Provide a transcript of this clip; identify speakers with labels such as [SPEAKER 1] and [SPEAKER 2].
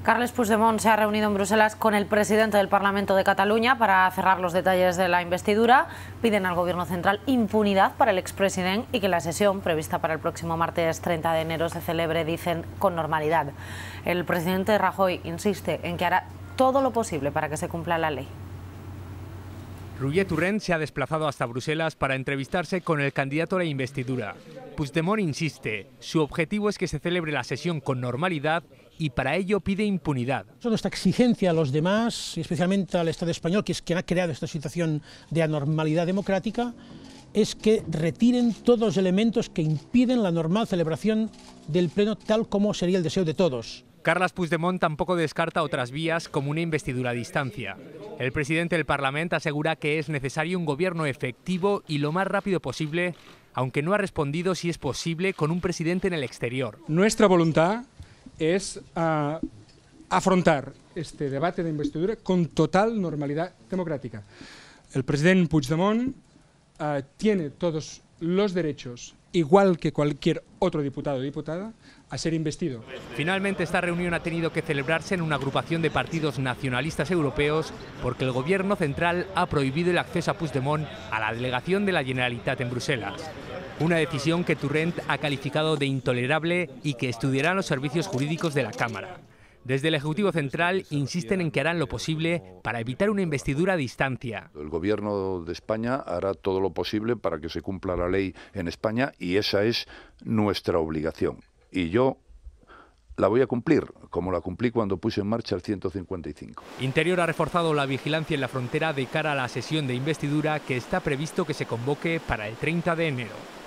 [SPEAKER 1] Carles Puigdemont se ha reunido en Bruselas con el presidente del Parlamento de Cataluña para cerrar los detalles de la investidura. Piden al Gobierno central impunidad para el expresidente y que la sesión, prevista para el próximo martes 30 de enero, se celebre, dicen, con normalidad. El presidente Rajoy insiste en que hará todo lo posible para que se cumpla la ley.
[SPEAKER 2] Roger Torrent se ha desplazado hasta Bruselas para entrevistarse con el candidato a la investidura. Puigdemont insiste, su objetivo es que se celebre la sesión con normalidad y para ello pide impunidad.
[SPEAKER 3] Nuestra exigencia a los demás, y especialmente al Estado español, que es quien ha creado esta situación de anormalidad democrática, es que retiren todos los elementos que impiden la normal celebración del Pleno tal como sería el deseo de todos.
[SPEAKER 2] Carles Puigdemont tampoco descarta otras vías como una investidura a distancia. El presidente del Parlamento asegura que es necesario un gobierno efectivo y lo más rápido posible, aunque no ha respondido si es posible con un presidente en el exterior.
[SPEAKER 4] Nuestra voluntad es afrontar este debate de investidura con total normalidad democrática. El presidente Puigdemont tiene todos los derechos, igual que cualquier otro diputado o diputada, a ser investido.
[SPEAKER 2] Finalmente, esta reunión ha tenido que celebrarse en una agrupación de partidos nacionalistas europeos porque el Gobierno central ha prohibido el acceso a Puigdemont a la delegación de la Generalitat en Bruselas. Una decisión que Torrent ha calificado de intolerable y que estudiarán los servicios jurídicos de la Cámara. Desde el Ejecutivo Central insisten en que harán lo posible para evitar una investidura a distancia.
[SPEAKER 5] El Gobierno de España hará todo lo posible para que se cumpla la ley en España y esa es nuestra obligación. Y yo la voy a cumplir, como la cumplí cuando puse en marcha el 155.
[SPEAKER 2] Interior ha reforzado la vigilancia en la frontera de cara a la sesión de investidura que está previsto que se convoque para el 30 de enero.